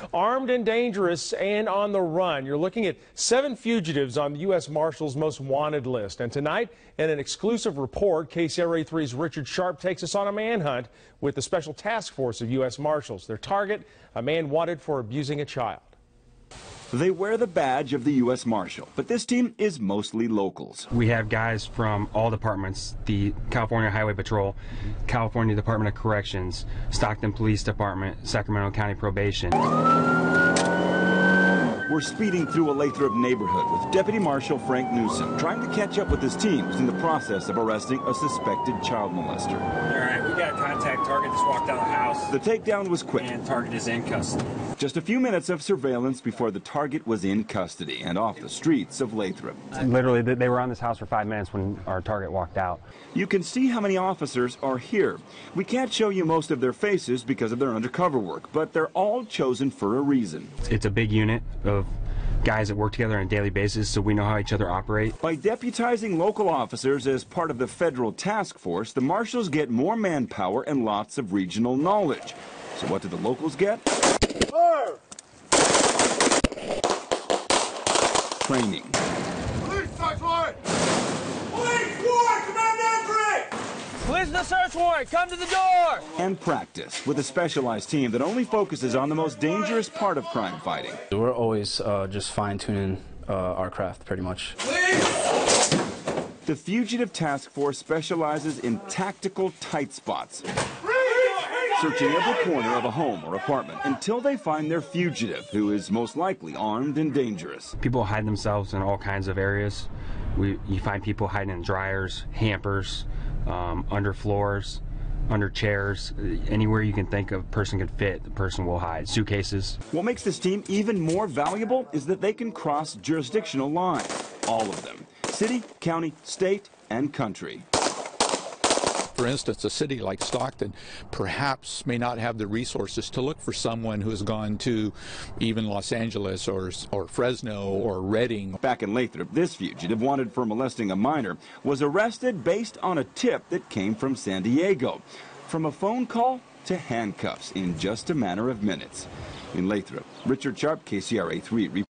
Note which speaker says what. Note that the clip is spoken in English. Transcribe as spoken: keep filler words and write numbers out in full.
Speaker 1: Armed and dangerous and on the run. You're looking at seven fugitives on the U S Marshals most wanted list. And tonight, in an exclusive report, K C R A three's Richard Sharp takes us on a manhunt with the Special Task Force of U S Marshals. Their target, a man wanted for abusing a child.
Speaker 2: They wear the badge of the U S Marshal, but this team is mostly locals.
Speaker 3: We have guys from all departments, the California Highway Patrol, California Department of Corrections, Stockton Police Department, Sacramento County Probation.
Speaker 2: We're speeding through a Lathrop neighborhood with Deputy Marshal Frank Newsom trying to catch up with his team who's in the process of arresting a suspected child molester.
Speaker 4: All right, we got a contact. Target just walked out of the house.
Speaker 2: The takedown was quick.
Speaker 4: And target is in custody.
Speaker 2: Just a few minutes of surveillance before the target was in custody and off the streets of Lathrop.
Speaker 3: Literally, they were on this house for five minutes when our target walked out.
Speaker 2: You can see how many officers are here. We can't show you most of their faces because of their undercover work, but they're all chosen for a reason.
Speaker 3: It's a big unit of guys that work together on a daily basis, so we know how each other operate.
Speaker 2: By deputizing local officers as part of the federal task force, the marshals get more manpower and lots of regional knowledge. So what do the locals get? Fire! Training.
Speaker 5: Police search warrant! Police warrant! Command entry!
Speaker 6: Police the search warrant! Come to the door!
Speaker 2: And practice with a specialized team that only focuses on the most dangerous part of crime fighting.
Speaker 7: We're always uh, just fine-tuning uh, our craft, pretty much.
Speaker 5: Police!
Speaker 2: The Fugitive Task Force specializes in tactical tight spots, searching every corner of a home or apartment until they find their fugitive, who is most likely armed and dangerous.
Speaker 3: People hide themselves in all kinds of areas. We, you find people hiding in dryers, hampers, um, under floors, under chairs. Anywhere you can think a person could fit, the person will hide. Suitcases.
Speaker 2: What makes this team even more valuable is that they can cross jurisdictional lines. All of them. City, county, state, and country.
Speaker 8: For instance, a city like Stockton perhaps may not have the resources to look for someone who has gone to even Los Angeles or, or Fresno or Redding.
Speaker 2: Back in Lathrop, this fugitive wanted for molesting a minor was arrested based on a tip that came from San Diego. From a phone call to handcuffs in just a matter of minutes. In Lathrop, Richard Sharp, K C R A three.